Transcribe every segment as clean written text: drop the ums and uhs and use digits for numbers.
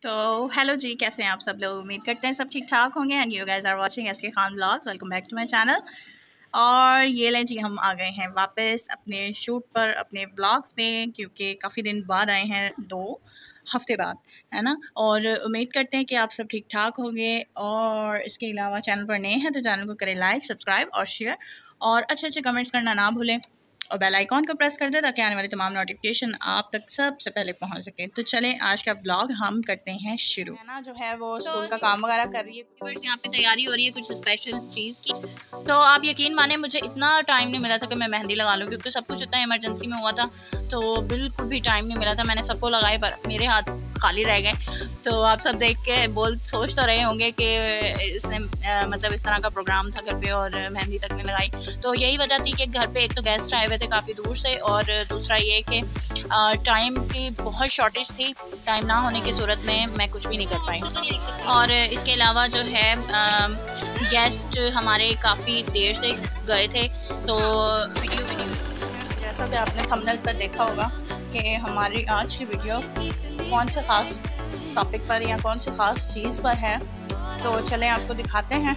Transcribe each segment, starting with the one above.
तो हेलो जी, कैसे हैं आप सब लोग। उम्मीद करते हैं सब ठीक ठाक होंगे। And you guys are watching S K Khan vlogs. Welcome back to my channel. और ये लें जी, हम आ गए हैं वापस अपने शूट पर, अपने व्लॉग्स में, क्योंकि काफ़ी दिन बाद आए हैं, 2 हफ्ते बाद, है ना। और उम्मीद करते हैं कि आप सब ठीक ठाक होंगे। और इसके अलावा चैनल पर नए हैं तो चैनल को करें लाइक, सब्सक्राइब और शेयर, और अच्छे अच्छे कमेंट्स करना ना भूलें, और बेल आइकॉन को प्रेस कर दें ताकि आने वाली तमाम नोटिफिकेशन आप तक सबसे पहले पहुंच सके। तो चलें, आज का ब्लॉग हम करते हैं शुरू। है ना, जो है वो स्कूल का काम वगैरह कर रही है, यहाँ पे तैयारी हो रही है कुछ स्पेशल चीज़ की। तो आप यकीन माने, मुझे इतना टाइम नहीं मिला था कि मैं मेहंदी लगा लूँ, क्योंकि सब कुछ इतना इमरजेंसी में हुआ था, तो बिल्कुल भी टाइम नहीं मिला था। मैंने सबको लगाए पर मेरे हाथ खाली रह गए। तो आप सब देख के सोच तो रहे होंगे कि इसने मतलब इस तरह का प्रोग्राम था घर पे और मेहंदी तक नहीं लगाई। तो यही वजह थी कि घर पे एक तो गेस्ट आए हुए थे काफ़ी दूर से, और दूसरा ये कि टाइम की बहुत शॉर्टेज थी। टाइम ना होने की सूरत में मैं कुछ भी नहीं कर पाई। और इसके अलावा जो है गेस्ट हमारे काफ़ी देर से गए थे। तो वीडियो जैसा कि आपने थंबनेल पर देखा होगा कि हमारी आज की वीडियो कौन से ख़ास टॉपिक पर या कौन सी ख़ास चीज़ पर है। तो चलें आपको दिखाते हैं।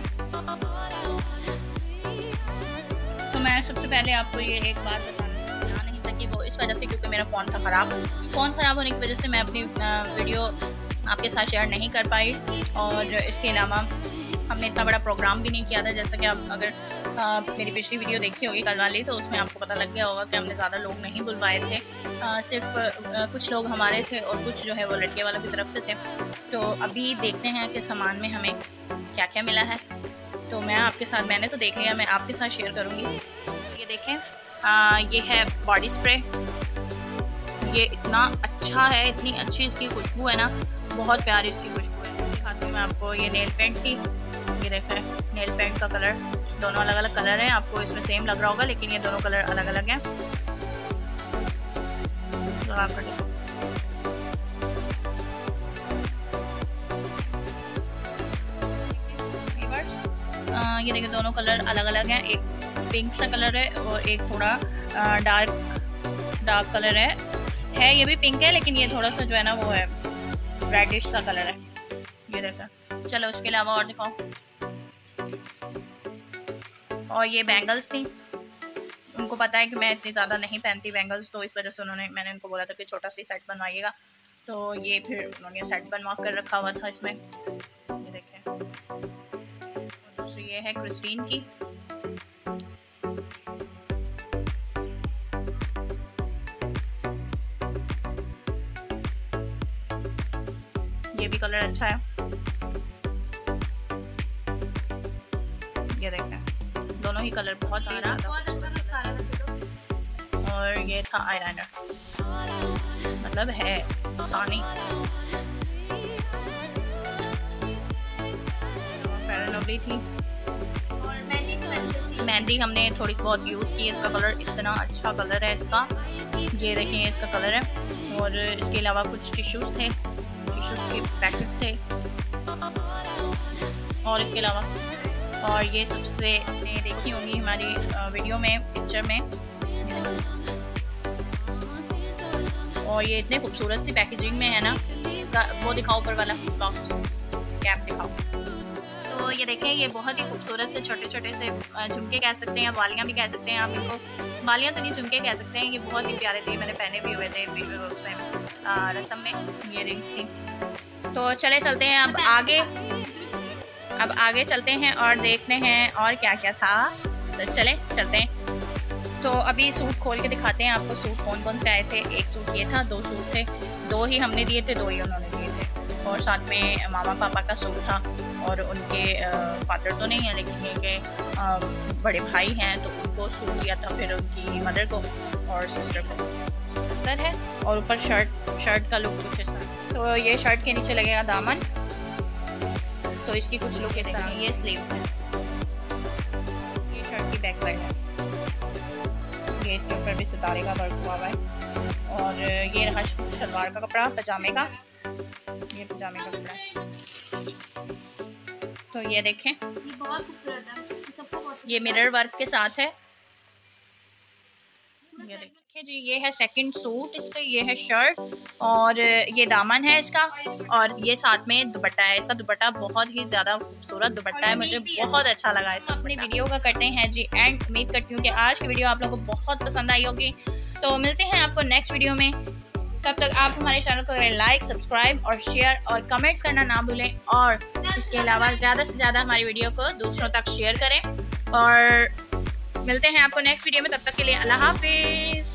तो मैं सबसे पहले आपको ये एक बात बता नहीं सकी, वो इस वजह से क्योंकि मेरा फ़ोन था ख़राब। फ़ोन ख़राब होने की वजह से मैं अपनी वीडियो आपके साथ शेयर नहीं कर पाई। और इसके अलावा हमने इतना बड़ा प्रोग्राम भी नहीं किया था। जैसा कि आप अगर मेरी पिछली वीडियो देखी होगी कल वाली, तो उसमें आपको पता लग गया होगा कि हमने ज़्यादा लोग नहीं बुलवाए थे। सिर्फ कुछ लोग हमारे थे और कुछ जो है वो लड़के वालों की तरफ से थे। तो अभी देखते हैं कि सामान में हमें क्या क्या मिला है। तो मैं आपके साथ, मैंने तो देख लिया, मैं आपके साथ शेयर करूँगी। ये देखें, ये है बॉडी स्प्रे। ये इतना अच्छा है, इतनी अच्छी इसकी खुशबू है ना, बहुत प्यारी इसकी खुशबू है। दिखाती हूँ मैं आपको। ये नेल पेंट की, ये देखें नेल पेंट का कलर, दोनों अलग अलग कलर हैं। आपको इसमें सेम लग रहा होगा, लेकिन ये दोनों कलर अलग अलग हैं। ये देखिए दोनों कलर अलग अलग हैं। एक पिंक सा कलर है और एक थोड़ा डार्क कलर है। ये भी पिंक है, लेकिन ये थोड़ा सा जो है ना वो है रेडिश सा कलर है। ये देखा। चलो उसके अलावा और दिखाओ। और ये बैंगल्स थी। उनको पता है कि मैं इतनी ज़्यादा नहीं पहनती बैंगल्स, तो इस वजह से मैंने उनको बोला था कि छोटा सी सेट बनवाइएगा। तो ये फिर उन्होंने सेट बनवा कर रखा हुआ था इसमें। ये देखें। और दूसरी ये है क्रिस्टीन की। ये भी कलर अच्छा है। ये देखें, दोनों ही कलर बहुत अच्छा लगता है। और ये था आईलाइनर, मतलब है पानी। फेयर एंड लवली थी। और मेहंदी हमने थोड़ी बहुत यूज़ की। इसका कलर इतना अच्छा कलर है इसका। ये देखें, इसका कलर है। और इसके अलावा कुछ टिश्यूज़ थे, टिश्यूज़ के पैकेट थे। और इसके अलावा, और ये सबसे देखी होंगी हमारी वीडियो में, पिक्चर में। और ये इतने खूबसूरत सी पैकेजिंग में है ना। इसका वो दिखाओ, ऊपर वाला बॉक्स कैप दिखाओ। तो ये देखें, ये बहुत ही खूबसूरत से छोटे छोटे से झुमके कह सकते हैं, वालियाँ भी कह सकते हैं आप इनको। वालियाँ तो नहीं, झुमके कह सकते हैं। ये बहुत ही प्यारे थे, मैंने पहने भी हुए थे उस टाइम रस्म में, ये रिंग्स थी। तो चलते हैं अब आगे चलते हैं और देखते हैं और क्या क्या था। तो चलते हैं। तो अभी सूट खोल के दिखाते हैं आपको। सूट कौन कौन से आए थे। एक सूट ये था, 2 सूट थे। 2 ही हमने दिए थे, 2 ही उन्होंने दिए थे। और साथ में मामा पापा का सूट था। और उनके फादर तो नहीं है, लेकिन ये कि बड़े भाई हैं, तो उनको सूट दिया था। फिर उनकी मदर को और सिस्टर को सर है। और ऊपर शर्ट का लुक कुछ इस तरह। तो ये शर्ट के नीचे लगेगा दामन। तो इसकी कुछ लुक इस तरह। ये स्लीव्स है। ये शर्ट की बैक साइड है। ये इसके ऊपर भी सितारे का वर्क हुआ है। और ये रहा शलवार का कपड़ा, पजामे का। ये पजामे का कपड़ा है। तो ये देखें, ये बहुत खूबसूरत है। सबको बहुत ये मिरर वर्क के साथ है। ये देखिए जी, ये है सेकंड सूट इसका, ये है शर्ट और ये दामन है इसका और ये साथ में दुपट्टा है। इसका दुपट्टा बहुत ही ज़्यादा खूबसूरत दुपट्टा है, मुझे बहुत अच्छा लगा है। अपनी वीडियो का करते हैं जी एंड। उम्मीद करती हूँ कि आज की वीडियो आप लोगों को बहुत पसंद आई होगी। तो मिलते हैं आपको नेक्स्ट वीडियो में। तब तक आप हमारे चैनल को करें लाइक, सब्सक्राइब और शेयर और कमेंट्स करना ना भूलें। और इसके अलावा ज़्यादा से ज़्यादा हमारी वीडियो को दूसरों तक शेयर करें। और मिलते हैं आपको नेक्स्ट वीडियो में, तब तक के लिए अल्लाह हाफिज़।